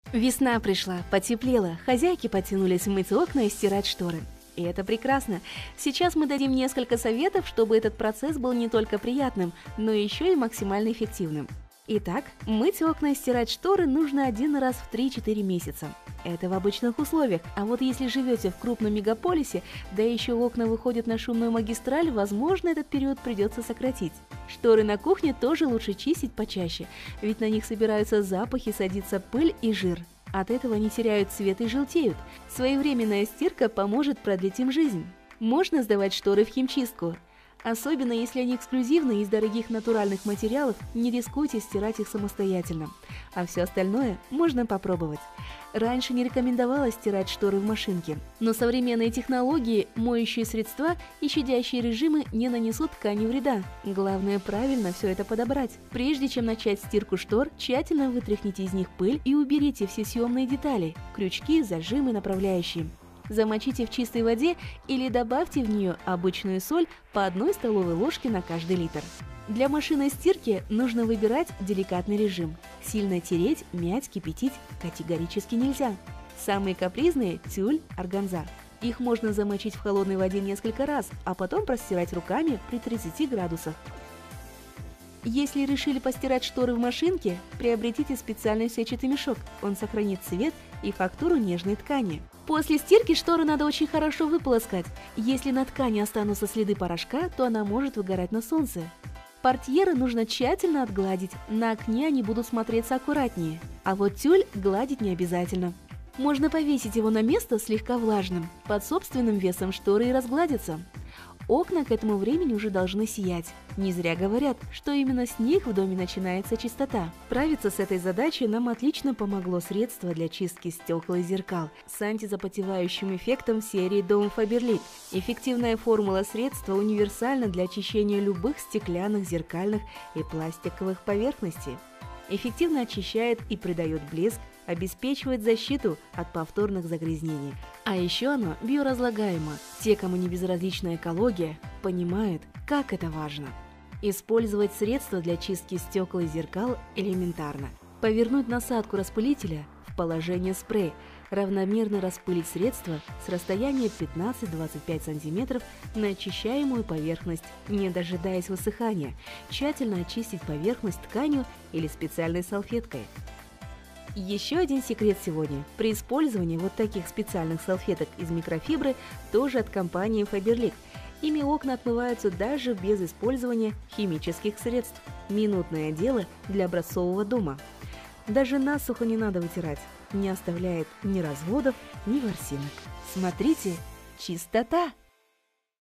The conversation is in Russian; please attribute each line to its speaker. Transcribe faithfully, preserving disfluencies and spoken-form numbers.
Speaker 1: Весна пришла, потеплело, хозяйки потянулись мыть окна и стирать шторы. И это прекрасно. Сейчас мы дадим несколько советов, чтобы этот процесс был не только приятным, но еще и максимально эффективным. Итак, мыть окна и стирать шторы нужно один раз в три-четыре месяца. Это в обычных условиях, а вот если живете в крупном мегаполисе, да еще окна выходят на шумную магистраль, возможно, этот период придется сократить. Шторы на кухне тоже лучше чистить почаще, ведь на них собираются запахи, садится пыль и жир. От этого они теряют цвет и желтеют. Своевременная стирка поможет продлить им жизнь. Можно сдавать шторы в химчистку. Особенно если они эксклюзивные из дорогих натуральных материалов, не рискуйте стирать их самостоятельно. А все остальное можно попробовать. Раньше не рекомендовалось стирать шторы в машинке, но современные технологии, моющие средства и щадящие режимы не нанесут ткани вреда. Главное правильно все это подобрать. Прежде чем начать стирку штор, тщательно вытряхните из них пыль и уберите все съемные детали – крючки, зажимы, направляющие. Замочите в чистой воде или добавьте в нее обычную соль по одной столовой ложке на каждый литр. Для машинной стирки нужно выбирать деликатный режим. Сильно тереть, мять, кипятить категорически нельзя. Самые капризные – тюль, органза. Их можно замочить в холодной воде несколько раз, а потом простирать руками при тридцати градусах. Если решили постирать шторы в машинке, приобретите специальный сетчатый мешок. Он сохранит цвет и фактуру нежной ткани. После стирки шторы надо очень хорошо выполоскать. Если на ткани останутся следы порошка, то она может выгорать на солнце. Портьеры нужно тщательно отгладить, на окне они будут смотреться аккуратнее. А вот тюль гладить не обязательно. Можно повесить его на место слегка влажным. Под собственным весом шторы и разгладятся. Окна к этому времени уже должны сиять. Не зря говорят, что именно с них в доме начинается чистота. Справиться с этой задачей нам отлично помогло средство для чистки стекол и зеркал с антизапотевающим эффектом серии Dom Faberlic. Эффективная формула средства универсальна для очищения любых стеклянных, зеркальных и пластиковых поверхностей. Эффективно очищает и придает блеск, обеспечивает защиту от повторных загрязнений. А еще оно биоразлагаемо. Те, кому не безразлична экология, понимают, как это важно. Использовать средства для чистки стекол и зеркал элементарно. Повернуть насадку распылителя в положение спрей, равномерно распылить средство с расстояния пятнадцать-двадцать пять сантиметров на очищаемую поверхность, не дожидаясь высыхания, тщательно очистить поверхность тканью или специальной салфеткой. Еще один секрет сегодня. При использовании вот таких специальных салфеток из микрофибры тоже от компании Faberlic. Ими окна отмываются даже без использования химических средств. Минутное дело для образцового дома. Даже насухо не надо вытирать. Не оставляет ни разводов, ни ворсинок. Смотрите, чистота!